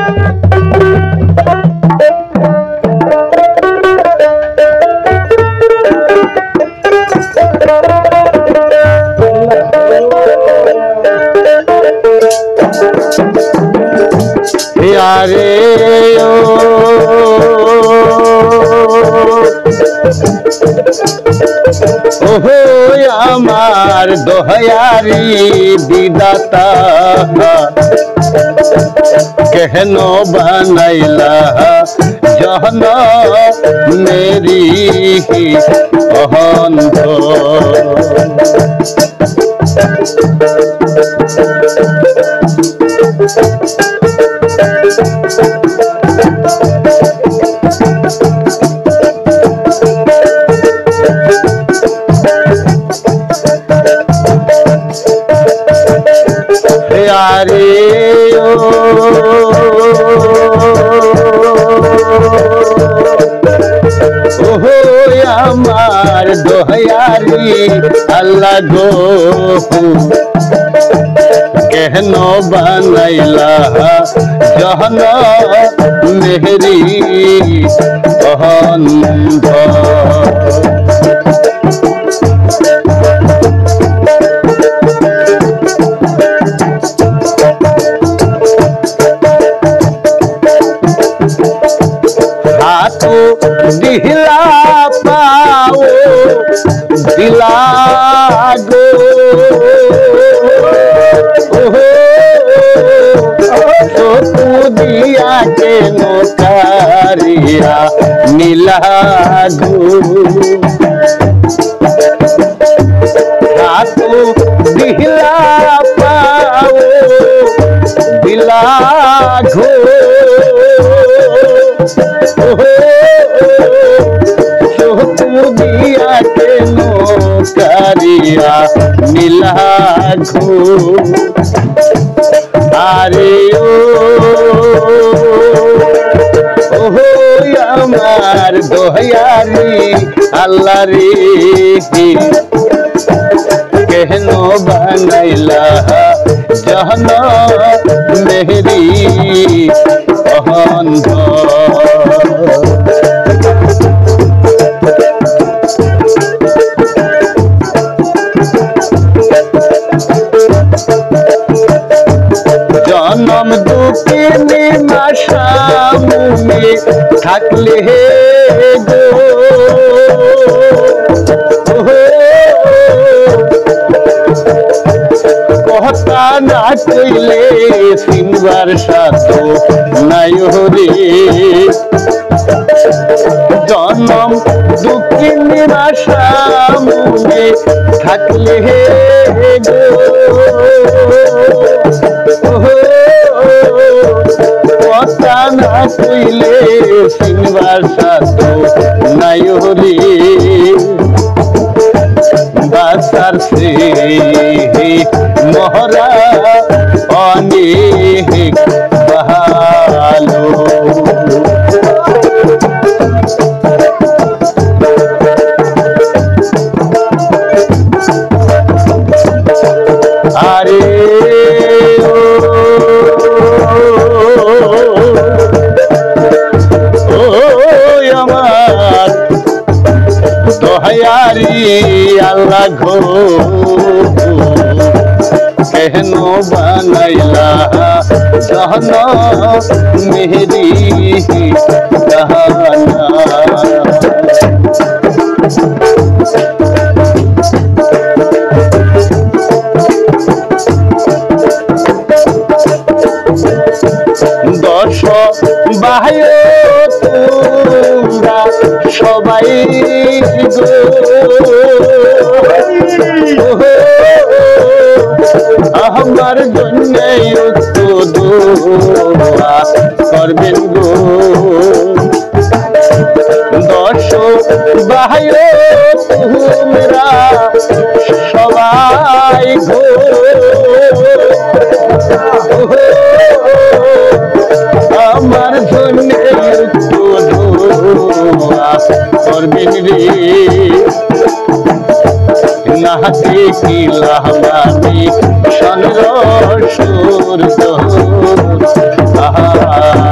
यारे ओहो আমার দয়ারি বিধাতা কেন বানাইলা জহন মেরি অহন্ত यारे ओहो আমার দয়ারি আল্লাহ গো কেন বানাইলা জহন মেহরি অহন্ত हाथो दिला पाओ दिला गो तो तू दिया के नोकारिया मिला गो हाथो दिला पाओ दिला गो दिया के नौकरिया मिला घो अरे ओहो আমার দয়ারি আল্লাহ রে কেন বানাইলা জহন মেহরি অহন্ত जन्म दुखे निमाशामुमे थाकले गो कहता ना कइले सिनबार साथो नायरे जन्म दुखे निमाशामुमे थाकले गो কথা না কইলে সিনবার সাথে নায়রে বাসার সে মহরা অনেক ভালো আরে দয়ারি আল্লাহ ঘো কেন বানাইলা জহন মেহরি জাহানা দশ বাহ্য তোমরা সবাই আমার জন্য দোয়া করবেন গো দশ বাহ্য তোমরা সবাই গো আমার জন্য করবেন রে নাহাতে কিলামানি সনর সুর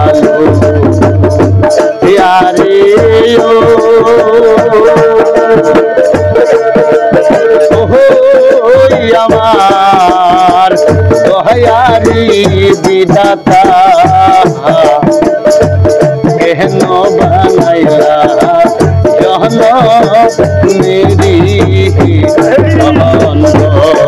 বিধাতা কেন বানাইলা জহন মেরি অন্ধ